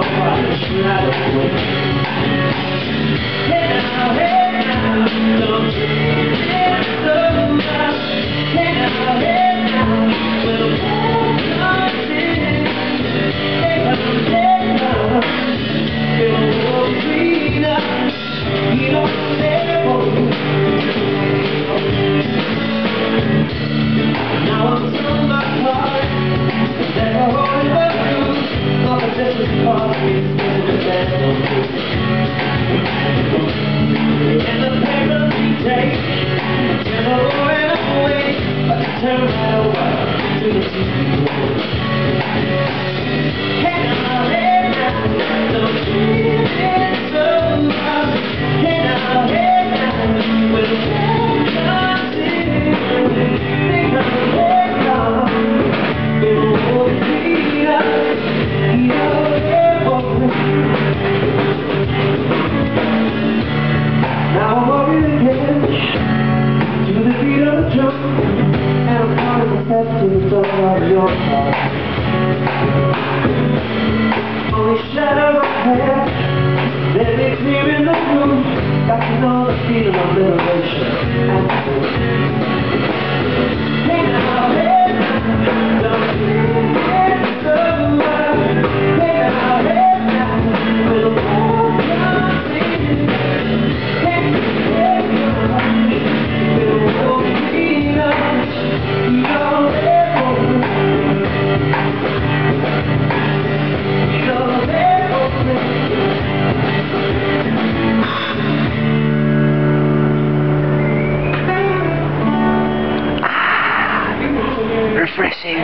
Only shadows ahead, let me clear in the room. Got to know the feeling of liberation and hey now, don't you get so much. Hey now, with a warm feeling. Hey now, with a warm feeling. You're refreshing.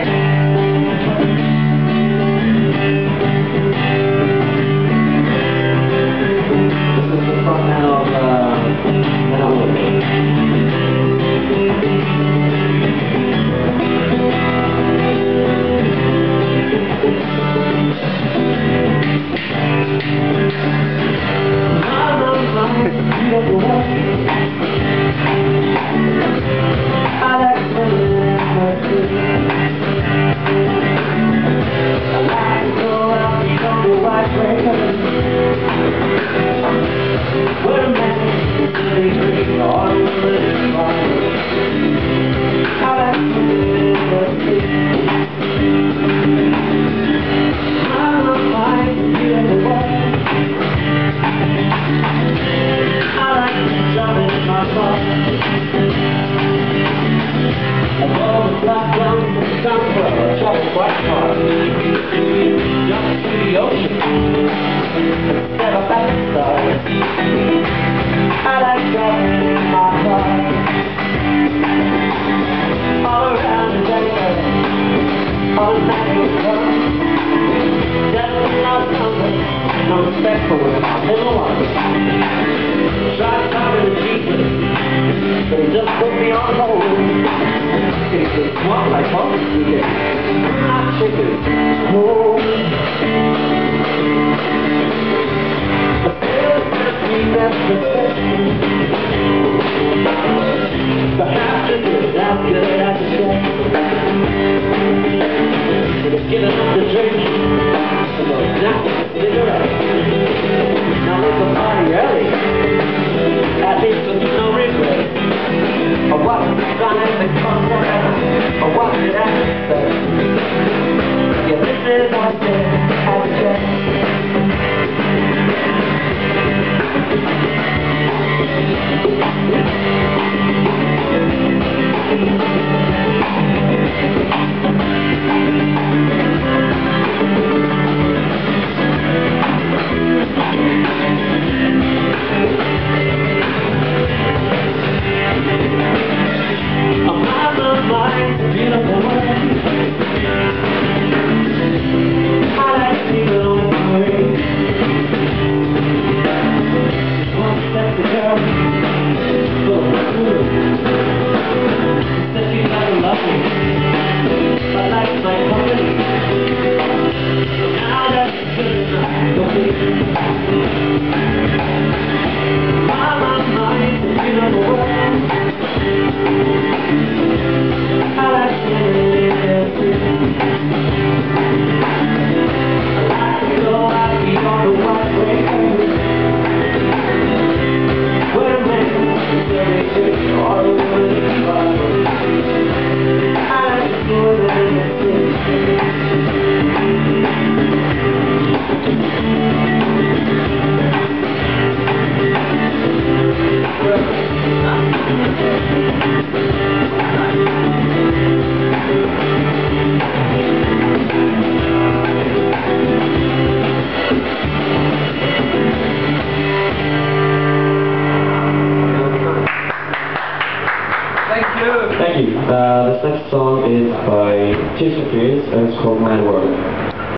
This is the front end of an elevator. Just put me on hold. It's what I want to get. I chicken home. The feels that we never expected. The half chicken, I'm good at the check. It's giving up the drink. So now it's cigarette. Now let's go party early. At least there'll be no regret. Or what the sun and the concept, or what did I say? Yeah, this is what I said, I said. Thank you. This next song is by Tears for Fears and it's called Mad World.